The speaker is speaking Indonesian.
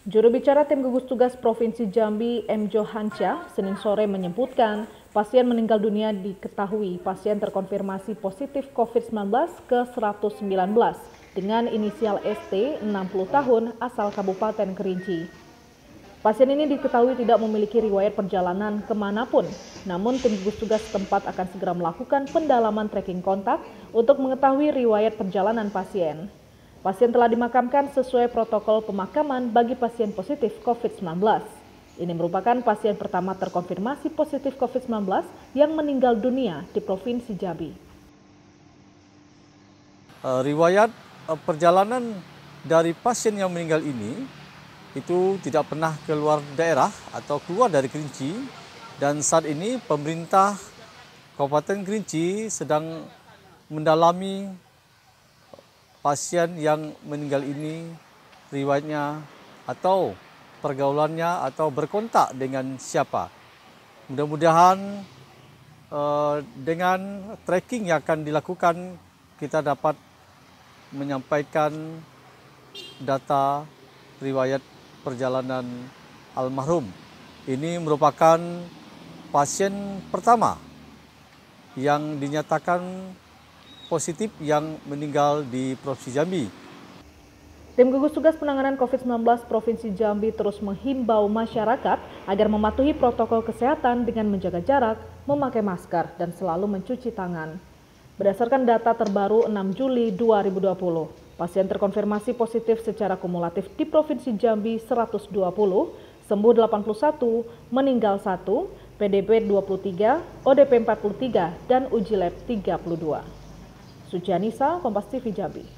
Juru bicara tim gugus tugas Provinsi Jambi, M. Johansyah, Senin sore menyebutkan pasien meninggal dunia diketahui pasien terkonfirmasi positif COVID-19 ke-119 dengan inisial ST, 60 tahun, asal Kabupaten Kerinci. Pasien ini diketahui tidak memiliki riwayat perjalanan kemanapun, namun tim gugus tugas setempat akan segera melakukan pendalaman tracking kontak untuk mengetahui riwayat perjalanan pasien. Pasien telah dimakamkan sesuai protokol pemakaman bagi pasien positif COVID-19. Ini merupakan pasien pertama terkonfirmasi positif COVID-19 yang meninggal dunia di Provinsi Jambi. Riwayat perjalanan dari pasien yang meninggal ini itu tidak pernah keluar daerah atau keluar dari Kerinci, dan saat ini pemerintah Kabupaten Kerinci sedang mendalami pasien yang meninggal ini riwayatnya atau pergaulannya atau berkontak dengan siapa. Mudah-mudahan dengan tracking yang akan dilakukan kita dapat menyampaikan data riwayat perjalanan almarhum. Ini merupakan pasien pertama yang dinyatakan positif yang meninggal di Provinsi Jambi. Tim gugus tugas penanganan COVID-19 Provinsi Jambi terus menghimbau masyarakat agar mematuhi protokol kesehatan dengan menjaga jarak, memakai masker, dan selalu mencuci tangan. Berdasarkan data terbaru 6 Juli 2020, pasien terkonfirmasi positif secara kumulatif di Provinsi Jambi 120, sembuh 81, meninggal 1, PDP 23, ODP 43, dan uji lab 32. Sucianisa, Kompas TV Jambi.